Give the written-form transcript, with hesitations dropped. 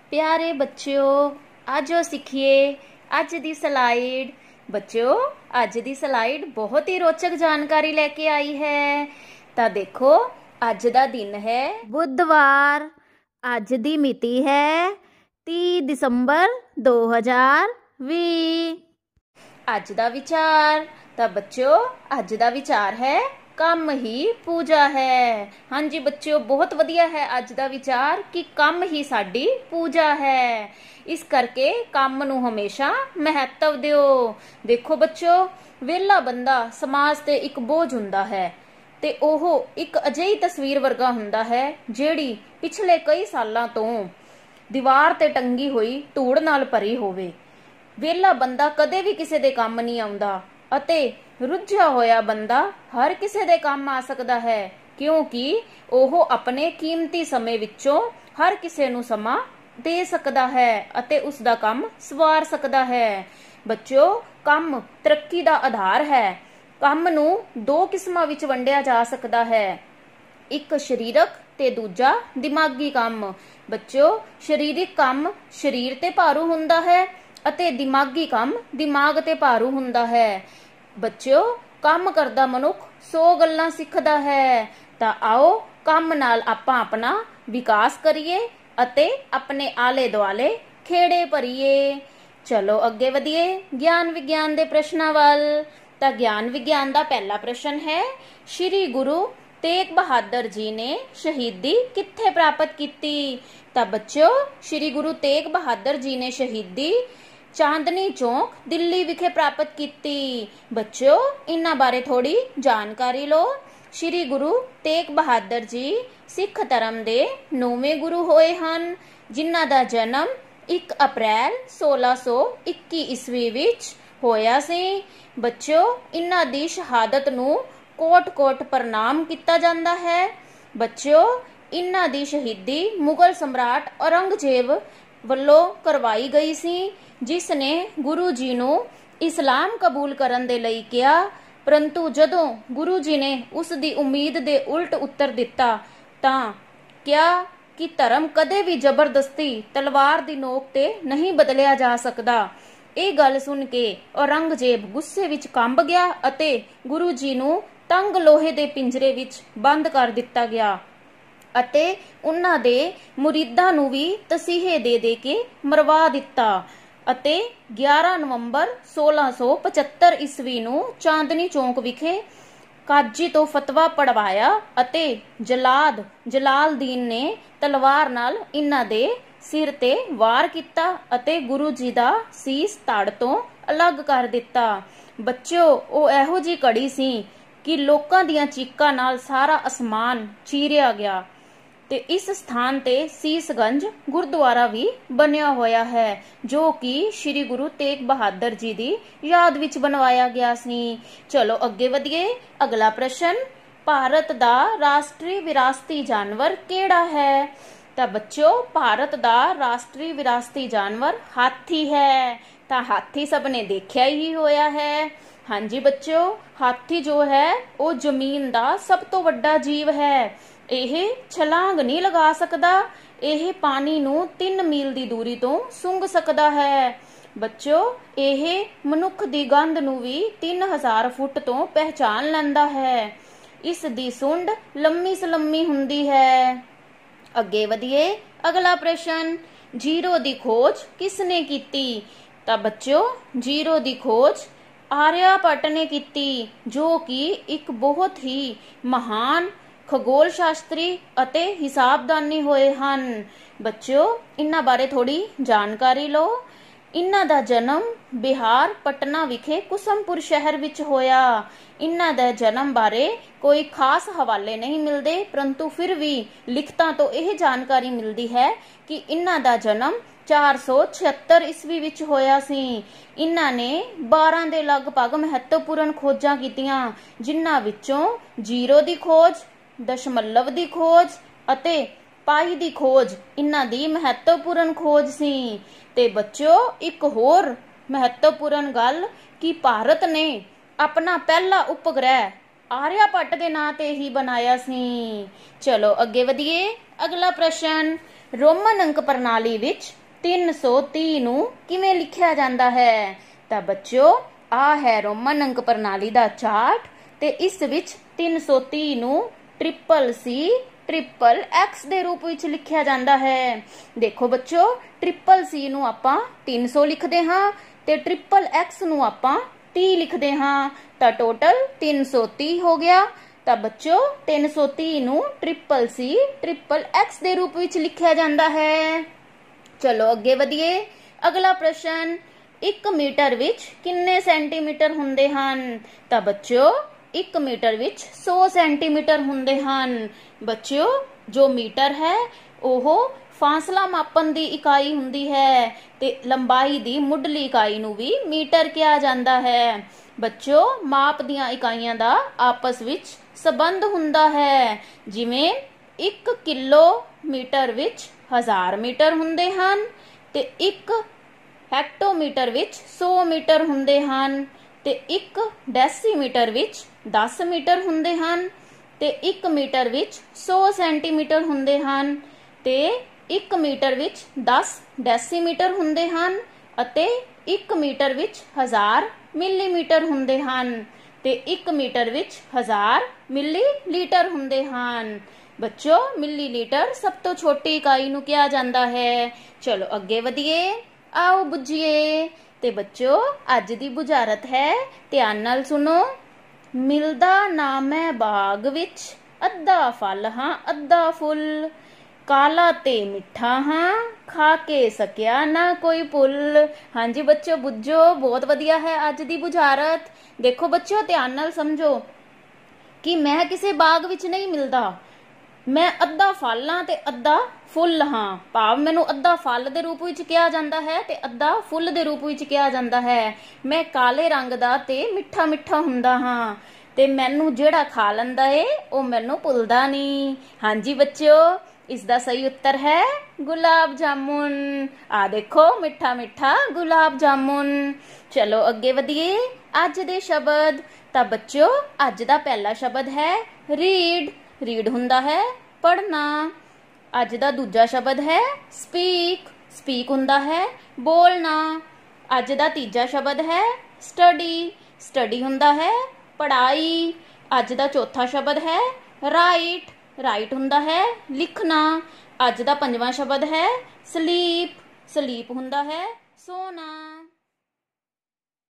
प्यारे बच्चों आजो सीखिए अज दी स्लाइड। बच्चों अज दी स्लाइड बहुत ही रोचक जानकारी लेके आई है। तो देखो अज दा दिन है बुधवार। अज दी मिति है 30 दिसंबर 2020। अज दा विचार। तो बच्चों अज दा विचार है कम ही पूजा है। हाँ जी बच्चों बहुत वधिया है अज दा विचार कि कम ही साडी पूजा है। इस करके काम नू हमेशा महत्व दिओ। देखो बच्चों वेला बंदा समाज ते एक बोझ हुंदा है ते ओह एक अजिही तस्वीर वर्गा हुंदा है जेड़ी पिछले कई सालां तो दीवार ते टंगी हुई धूड़ नाल भरी होवे। वेला बंदा कदे भी किसी दे काम नहीं आउंदा ਅਤੇ रुझा होया बंदा हर किसी दे काम आ सकता है क्योंकि ओह अपने कीमती समय विचों हर किसी नू समा दे सकता है ਅਤੇ उसका काम सवार सकता है। बच्चों काम तरक्की का आधार है। काम नू दो किस्मां विच वंडिया जा सकता है, एक शरीरक ते दूजा दिमागी काम। बच्चों शरीरिक काम शरीर ते भारू हुंदा है ਅਤੇ दिमागी काम दिमाग ते भारू हुंदा है। बच्चों काम करदा मनुख 100 गल्लां सिखदा है। तां आओ काम नाल आपां अपना विकास करिए ਅਤੇ अपने आले दुआले खेड़े भरीए। चलो अगे वधिए ज्ञान विज्ञान दे प्रश्नां वल। तां ज्ञान विज्ञान दा पहला प्रश्न है श्री गुरु तेग बहादुर जी ने शहीदी कित्थे प्राप्त कीती। तां बच्चों श्री गुरु तेग बहादुर जी ने शहीदी चांदनी चौक दिल्ली विखे प्राप्त की। बच्चों इन्हां बारे थोड़ी जानकारी लो। श्री गुरु तेग बहादुर जी सिख धर्म दे 9वें गुरु होए हन जिन्हां दा जन्म 1 अप्रैल 1621 ईस्वी विच होया सी। बच्चों इन्हां दी शहादत नू कोट कोट प्रणाम किया जाता है। बच्चों इन्हां दी शहीदी मुगल सम्राट औरंगजेब वल्लों करवाई गई सी जिसने गुरु जी नू इस्लाम कबूल करन दे लई किया, परंतु जदों गुरु जी ने उस दी उम्मीद दे उल्ट उत्तर दिता तां क्या कि धर्म कदे भी जबरदस्ती तलवार दी नोक ते नहीं बदलिया जा सकदा। ਇਹ गल सुन के औरंगजेब गुस्से विच कंब गया ਅਤੇ गुरु जी नू तंग लोहे दे पिंजरे विच बंद कर दिता गया ਅਤੇ उन्हां दे मुरीदां नू भी तसीहे दे के मरवा दिता ਅਤੇ 11 नवंबर 1675 ईस्वी नू चांदनी चौक विखे काजी तो फतवा पढ़वाया ਅਤੇ जलाद जलालदीन ने तलवार नाल इन्हां दे सिर ते वार किया ਅਤੇ गुरु जी दा सीस धड़ तो अलग कर दिता। बच्चों ओ एहो जी घड़ी सी कि लोकां दियां चीकां नाल सारा आसमान चीरिया गया ते इस स्थान ते सीसगंज गुरुद्वारा भी बनया होया है जो कि श्री गुरु तेग बहादुर जी दी याद विच बनवाया गया सी। चलो अगे वधिए अगला प्रश्न भारत दा राष्ट्रीय विरासती जानवर केड़ा है। तां बच्चों भारत दा राष्ट्रीय विरासती जानवर हाथी है। तां हाथी सबने देखिया ही होया है। हाँ जी बच्चों हाथी जो है वो जमीन दा सब तो वड्डा जीव है। ਇਹ छलांग नहीं लगा सकता। ਇਹ पानी नू 3 मील की दूरी तो सुंघ सकता है। बच्चों ਇਹ मनुख की गंध नू भी 3000 फुट तो पहचान लैंदा है। इस दी सुंड लम्मी सलम्मी हुंदी है। अगे वधिए अगला प्रश्न जीरो की खोज किसने की। तां बच्चों जीरो की खोज आर्यभट्ट ने की जो कि एक बहुत ही महान खगोल शास्त्री ਅਤੇ हिसाबदानी होए हन। बच्चों इन्हां बारे थोड़ी जानकारी लो। इन्हां दा जन्म बिहार पटना विखे कुसुमपुर शहर विच होया। इन्हां दा जन्म बारे कोई खास हवाले नहीं मिलते परंतु फिर भी लिखतां तो यह जानकारी मिलती है कि इन्हां दा जन्म 476 ईस्वी विच होया सी। इन्हां ने 12 दे लगभग महत्वपूर्ण खोजां कीतियां जिन्हां विचों जीरो दी खोज दशमलव की खोज ਅਤੇ पाई की खोज इन्हां दी महत्वपूर्ण खोज सी। ते बच्चों एक होर महत्वपूर्ण गल कि भारत ने अपना पहला उपग्रह आर्यभट्ट के नां ते ही बनाया सी। चलो अगे वधिए अगला प्रश्न रोमन अंक प्रणाली विच 330 ਨੂੰ ਕਿਵੇਂ ਲਿਖਿਆ ਜਾਂਦਾ ਹੈ? ਤਾਂ ਬੱਚਿਓ ਆ ਹੈ ਰੋਮਨ ਅੰਕ ਪ੍ਰਣਾਲੀ ਦਾ ਚਾਰਟ ਤੇ ਇਸ ਵਿੱਚ 330 ਨੂੰ ਟ੍ਰਿਪਲ ਸੀ ट्रिपल एक्स ਦੇ ਰੂਪ ਵਿੱਚ ਲਿਖਿਆ ਜਾਂਦਾ ਹੈ। ਦੇਖੋ ਬੱਚੋ ट्रिपल सी ਨੂੰ ਆਪਾਂ 300 ਲਿਖਦੇ ਹਾਂ ਤੇ ट्रिपल एक्स ਨੂੰ ਆਪਾਂ 30 ਲਿਖਦੇ ਹਾਂ ਤਾਂ ਟੋਟਲ 330 ਹੋ ਗਿਆ। ਤਾਂ ਬੱਚੋ 330 ਨੂੰ ट्रिपल सी ट्रिपल एक्स ਦੇ ਰੂਪ ਵਿੱਚ ਲਿਖਿਆ ਜਾਂਦਾ ਹੈ। ਚਲੋ ਅੱਗੇ ਵਧੀਏ। ਅਗਲਾ ਪ੍ਰਸ਼ਨ 1 ਮੀਟਰ ਵਿੱਚ ਕਿੰਨੇ ਸੈਂਟੀਮੀਟਰ ਹੁੰਦੇ ਹਨ? ਤਾਂ ਬੱਚਿਓ 1 ਮੀਟਰ ਵਿੱਚ 100 ਸੈਂਟੀਮੀਟਰ ਹੁੰਦੇ ਹਨ। ਬੱਚਿਓ ਜੋ ਮੀਟਰ ਹੈ ਉਹ ਫਾਸਲਾ ਮਾਪਣ ਦੀ ਇਕਾਈ ਹੁੰਦੀ ਹੈ ਤੇ ਲੰਬਾਈ ਦੀ ਮੁੱਢਲੀ ਇਕਾਈ ਨੂੰ ਵੀ ਮੀਟਰ ਕਿਹਾ ਜਾਂਦਾ ਹੈ। ਬੱਚਿਓ ਮਾਪ ਦੀਆਂ ਇਕਾਈਆਂ ਦਾ ਆਪਸ ਵਿੱਚ ਸੰਬੰਧ ਹੁੰਦਾ ਹੈ। ਜਿਵੇਂ 1 ਕਿਲੋਮੀਟਰ ਵਿੱਚ 1000 ਮੀਟਰ ਹੁੰਦੇ ਹਨ ਤੇ 1 ਹੈਕਟੋਮੀਟਰ ਵਿੱਚ 100 ਮੀਟਰ ਹੁੰਦੇ ਹਨ ਤੇ 1 ਡੈਸੀਮੀਟਰ ਵਿੱਚ 10 ਮੀਟਰ ਹੁੰਦੇ ਹਨ ਤੇ 1 ਮੀਟਰ ਵਿੱਚ 100 ਸੈਂਟੀਮੀਟਰ ਹੁੰਦੇ ਹਨ ਤੇ 1 ਮੀਟਰ ਵਿੱਚ 10 ਡੈਸੀਮੀਟਰ ਹੁੰਦੇ ਹਨ ਅਤੇ 1 ਮੀਟਰ ਵਿੱਚ 1000 ਮਿਲੀਮੀਟਰ ਹੁੰਦੇ ਹਨ ਤੇ 1 ਮੀਟਰ ਵਿੱਚ 1000 ਮਿਲੀਲੀਟਰ ਹੁੰਦੇ ਹਨ। ਬੱਚੋ ਮਿਲੀਲੀਟਰ ਸਭ ਤੋਂ ਛੋਟੀ ਇਕਾਈ ਨੂੰ ਕਿਹਾ ਜਾਂਦਾ ਹੈ। ਚਲੋ ਅੱਗੇ ਵਧੀਏ, ਆਓ ਬੁੱਝੀਏ। ਤੇ ਬੱਚੋ ਅੱਜ ਦੀ ਬੁਝਾਰਤ ਹੈ, ਧਿਆਨ ਨਾਲ ਸੁਣੋ। ਮਿਲਦਾ ਨਾ ਮੈਂ ਬਾਗ ਵਿੱਚ, ਅੱਧਾ ਫਲ ਹਾਂ ਅੱਧਾ ਫੁੱਲ, ਕਾਲਾ ਤੇ ਮਿੱਠਾ ਹਾਂ ਖਾ ਕੇ ਸਕਿਆ ਨਾ ਕੋਈ ਭੁੱਲ। ਹਾਂਜੀ ਬੱਚੋ ਬੁੱਝੋ, ਬਹੁਤ ਵਧੀਆ ਹੈ ਅੱਜ ਦੀ ਬੁਝਾਰਤ। ਦੇਖੋ ਬੱਚੋ ਧਿਆਨ ਨਾਲ ਸਮਝੋ ਕਿ ਮੈਂ ਕਿਸੇ ਬਾਗ ਵਿੱਚ ਨਹੀਂ ਮਿਲਦਾ, ਮੈਂ ਅੱਧਾ ਫਲ ਹਾਂ ਤੇ ਅੱਧਾ ਫੁੱਲ ਹਾਂ। ਭਾਵ ਮੈਨੂੰ ਅੱਧਾ ਫਲ ਦੇ ਰੂਪ ਵਿੱਚ ਕਿਹਾ ਜਾਂਦਾ ਹੈ ਤੇ ਅੱਧਾ ਫੁੱਲ ਦੇ ਰੂਪ ਵਿੱਚ ਕਿਹਾ ਜਾਂਦਾ ਹੈ। ਮੈਂ ਕਾਲੇ ਰੰਗ ਦਾ ਤੇ ਮਿੱਠਾ ਮਿੱਠਾ ਹੁੰਦਾ ਹਾਂ ਤੇ ਮੈਨੂੰ ਜਿਹੜਾ ਖਾ ਲੈਂਦਾ ਏ ਉਹ ਮੈਨੂੰ ਭੁੱਲਦਾ ਨਹੀਂ। ਹਾਂਜੀ ਬੱਚਿਓ ਇਸ ਦਾ ਸਹੀ ਉੱਤਰ ਹੈ ਗੁਲਾਬ ਜਾਮੁਨ। ਆ ਦੇਖੋ ਮਿੱਠਾ ਮਿੱਠਾ ਗੁਲਾਬ ਜਾਮੁਨ। ਚਲੋ ਅੱਗੇ ਵਧੀਏ। ਅੱਜ ਦੇ ਸ਼ਬਦ। ਤਾਂ ਬੱਚਿਓ ਅੱਜ ਦਾ ਪਹਿਲਾ ਸ਼ਬਦ ਹੈ ਰੀਡ। ਰੀਡ ਹੁੰਦਾ ਹੈ ਪੜ੍ਹਨਾ। ਅੱਜ ਦਾ ਦੂਜਾ ਸ਼ਬਦ ਹੈ ਸਪੀਕ। ਸਪੀਕ ਹੁੰਦਾ ਹੈ ਬੋਲਣਾ। ਅੱਜ ਦਾ ਤੀਜਾ ਸ਼ਬਦ ਹੈ ਸਟੱਡੀ। ਸਟੱਡੀ ਹੁੰਦਾ ਹੈ ਪੜ੍ਹਾਈ। ਅੱਜ ਦਾ ਚੌਥਾ ਸ਼ਬਦ ਹੈ ਰਾਈਟ। ਰਾਈਟ ਹੁੰਦਾ ਹੈ ਲਿਖਣਾ। ਅੱਜ ਦਾ ਪੰਜਵਾਂ ਸ਼ਬਦ ਹੈ ਸਲੀਪ। ਸਲੀਪ ਹੁੰਦਾ ਹੈ ਸੋਣਾ।